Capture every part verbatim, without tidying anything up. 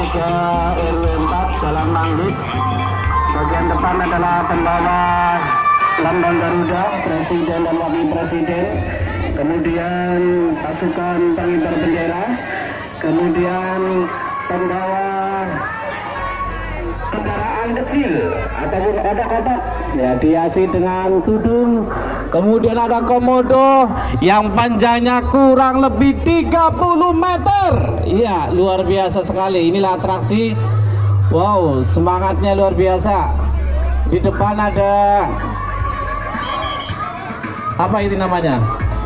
tiga R W empat Jalan Manggis. Bagian depan adalah pembawa lambang Garuda, Presiden dan Wakil Presiden. Kemudian pasukan pengibar bendera. Kemudian pembawa kendaraan kecil ataupun otak-otak ya dihiasi dengan tudung. Kemudian ada komodo yang panjangnya kurang lebih tiga puluh meter. Iya, luar biasa sekali. Inilah atraksi. Wow, semangatnya luar biasa. Di depan ada apa itu namanya?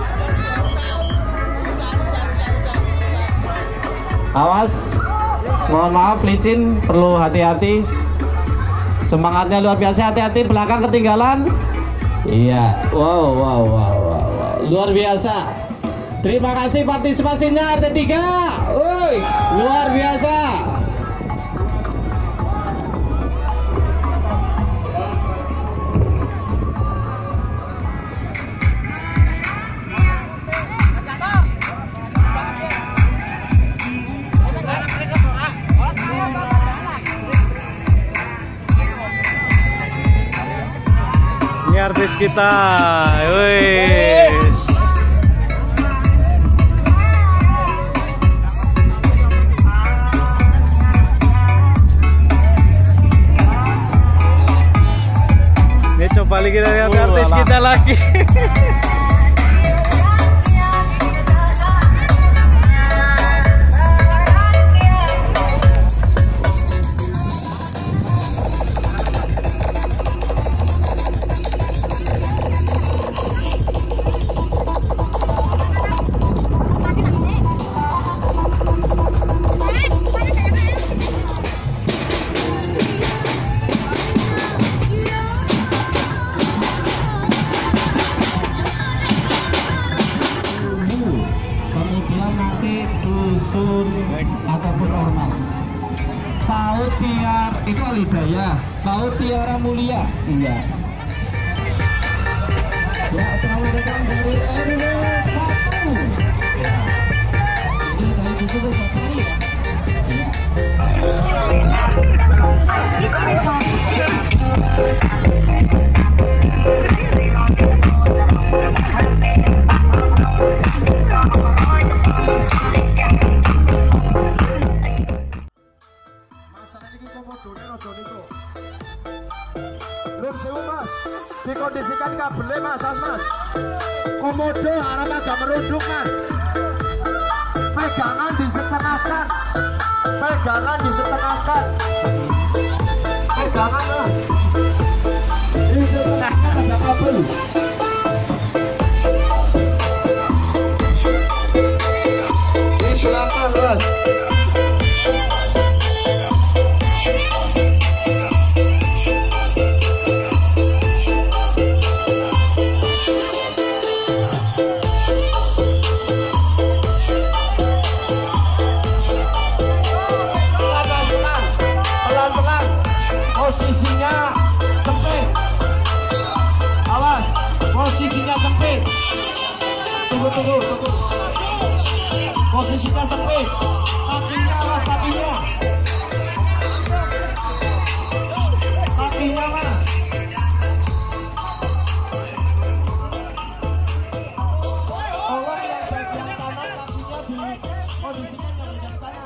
Awas, mohon maaf licin, perlu hati-hati. Semangatnya luar biasa, hati-hati belakang ketinggalan. Iya, wow, wow, wow, wow, wow. Luar biasa. Terima kasih partisipasinya R T tiga. Woi, luar biasa. Ini artis kita, wis. Ini coba lagi kita lihat uh, artis lala. kita lagi. Ataupun ormas Paut Tiar itu Alidaya, Paut Tiara Mulia. Iya ya, selamat datang dari R W satu. Ini dari buku Basari ya. Belum sewu mas, dikondisikan kabelnya mas, mas. Komodo harap agak merunduk mas. Pegangan disetengahkan, pegangan disetengahkan, pegangan mas. Disetengahkan ada kabel. Silakan mas. Posisinya sempit, awas, posisinya sempit. Tunggu, tunggu, tunggu. Posisinya sempit, kakinya awas, kakinya, kakinya mas. Tolong yang bagian kanan kakinya dikondisikan ke bagian kanan.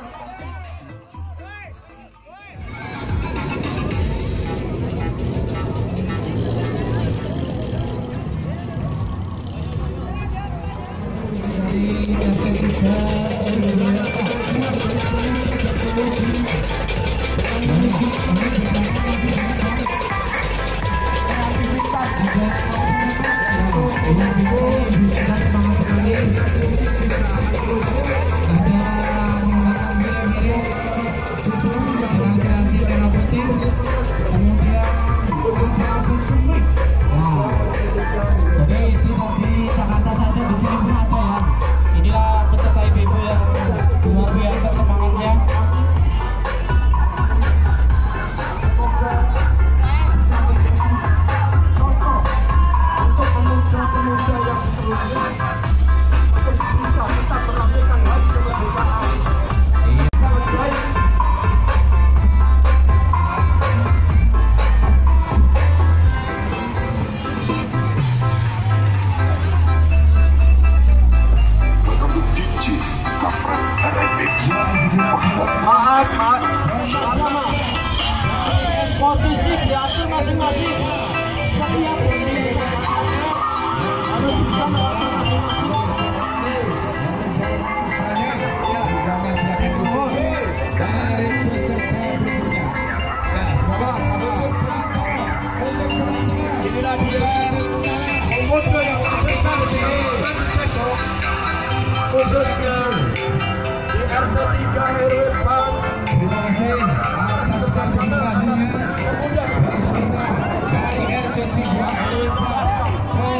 inilah dia komodo yang terbesar di Kedok, khususnya di R T tiga R W empat atas kerjasama anak pemuda dari R T tiga R W empat.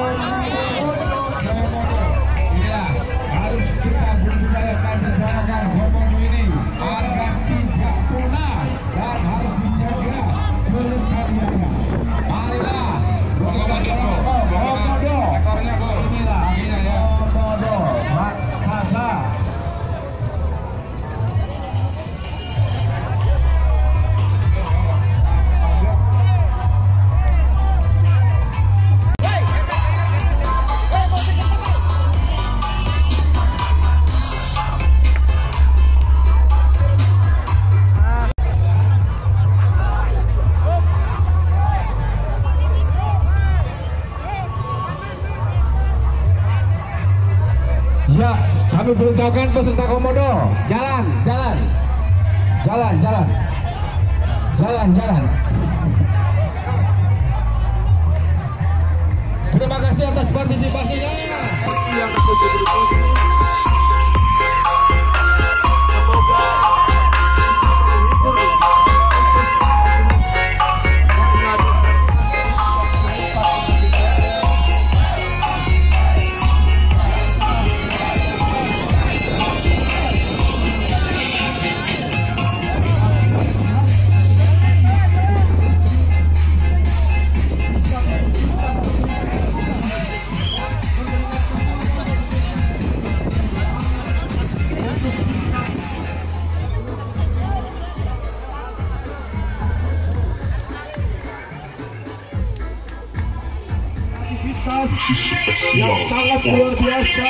Inilah harus kita budidayakan bersama komodo ini agar tidak punah dan harus dijaga kelestariannya. Marilah komodo, ekornya bro, inilah komodo raksasa. Ya, kami beritahukan peserta komodo, jalan, jalan, jalan, jalan, jalan, jalan. Terima kasih atas partisipasinya. Yang ketujuh berikut. Semoga bisa menghibur khususnya yang sangat luar biasa,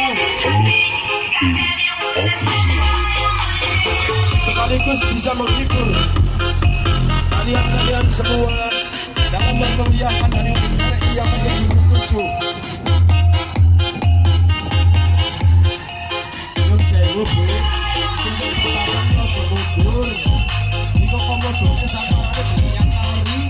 sekaligus bisa menghibur kalian-kalian semua dalam memeriahkan hari R I yang ke tujuh puluh tujuh. Nyun sewu Bu, sing pertama bermuncul niku komodo sampeyan yang kali.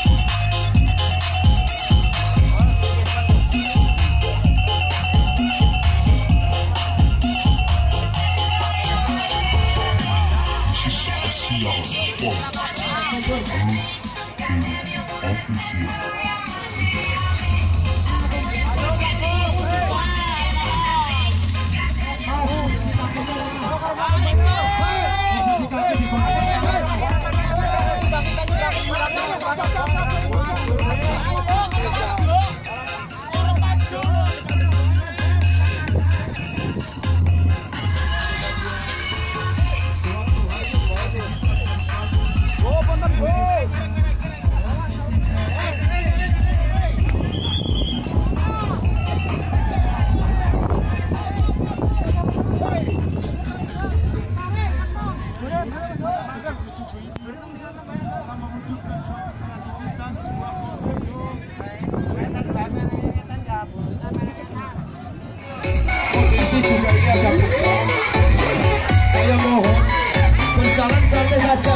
Kondisi juga ini agak pecah. Saya mohon berjalan santai saja.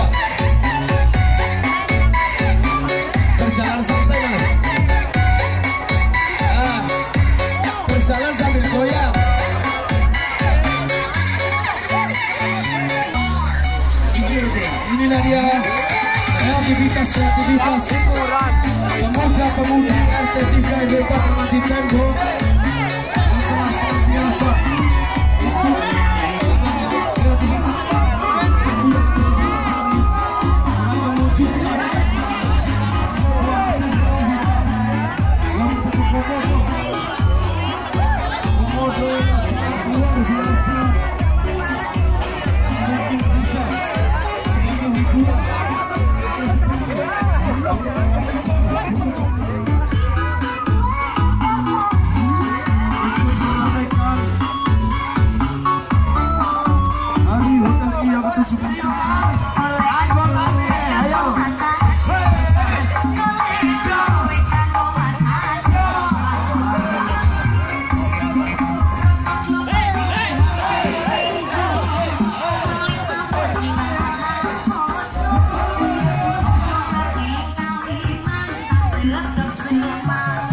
Berjalan santai mas. Nah, berjalan sambil goyang. Inilah dia kreativitas kreativitas pemuda-pemuda R T tiga R W empat di tembok. Sangat biasa. Let's go,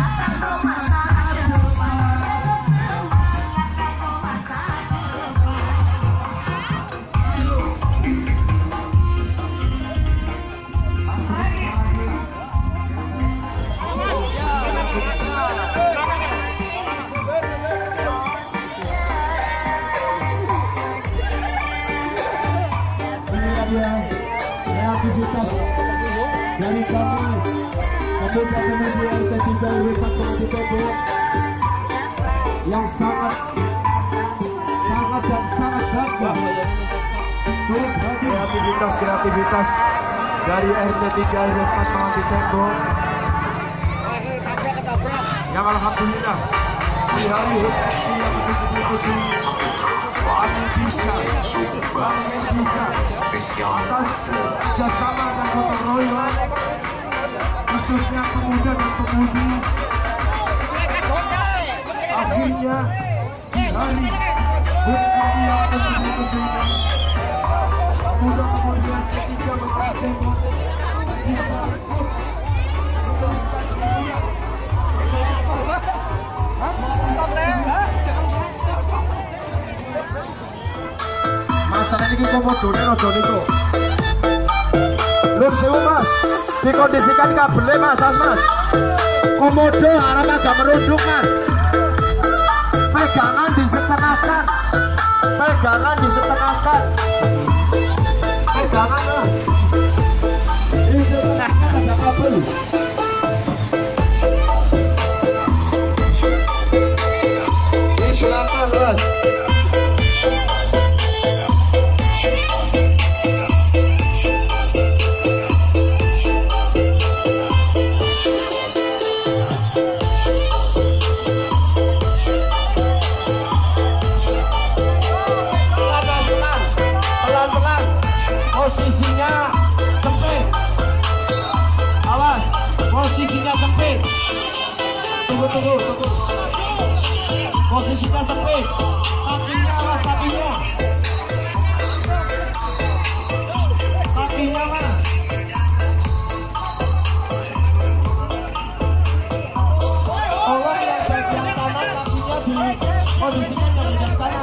pemuda-pemudi R T tiga R W empat Komando Tembok yang sangat sangat dan sangat bangga kreativitas kreativitas dari R T tiga R W empat Komando Tembok yang alhamdulillah di hari yang ke tujuh puluh tujuh kami bisa kami bisa atas kerjasama dan gotong royong khususnya pemuda dan pemudi akhirnya di hari H U T yang ke tujuh puluh tujuh ini pemuda pemudi yang ketiga Komando Tembok bisa masalah ini komodo ini rodo niku belum sewu mas dikondisikan kabelnya mas mas komodo harap agak merunduk mas pegangan disetengahkan pegangan disetengahkan pegangan lah disetengahkan ada kabel. Silakan mas. Pelan-pelan posisinya sempit, awas posisinya sempit, tunggu tunggu tunggu posisinya sempit, kakinya mas, kakinya kakinya mas, tolong yang bagian kanan kakinya dikondisikan ke bagian kanan.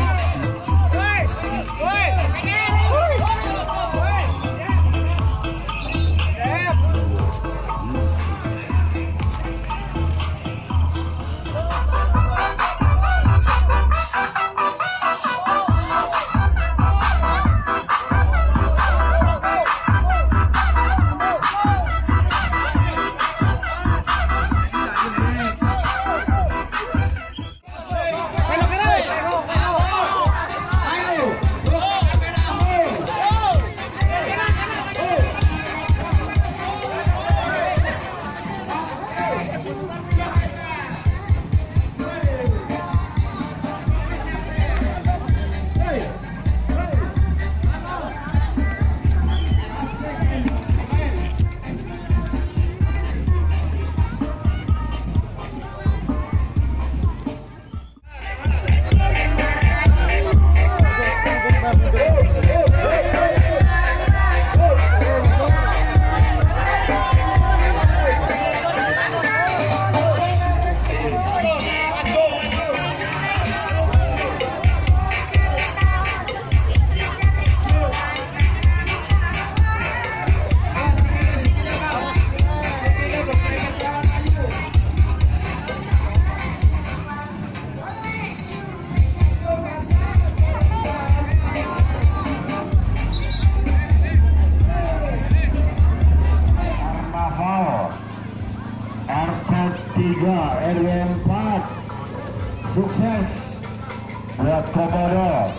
R T tiga R W empat sukses buat Komodo.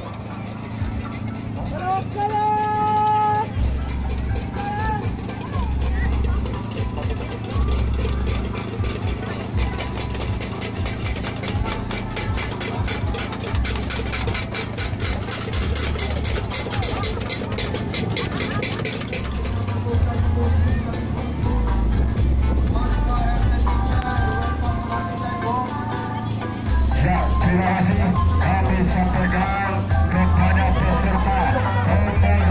Terima kasih kami sampaikan kepada peserta.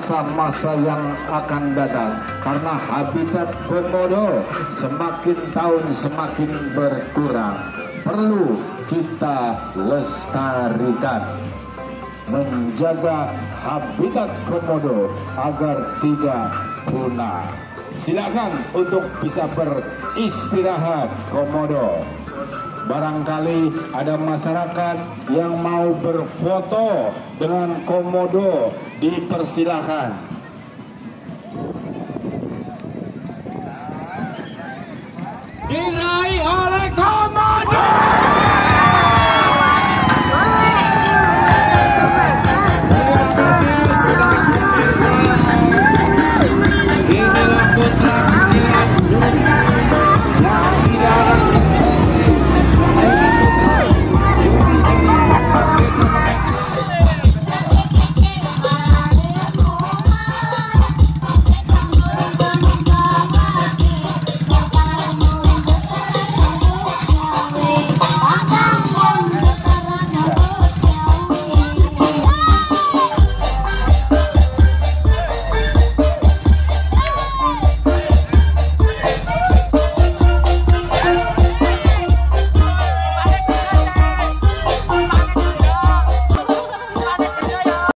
masa-masa yang akan datang, karena habitat komodo semakin tahun semakin berkurang. Perlu kita lestarikan, menjaga habitat komodo agar tidak punah. Silakan untuk bisa beristirahat komodo. Barangkali ada masyarakat yang mau berfoto dengan komodo, dipersilahkan. Kira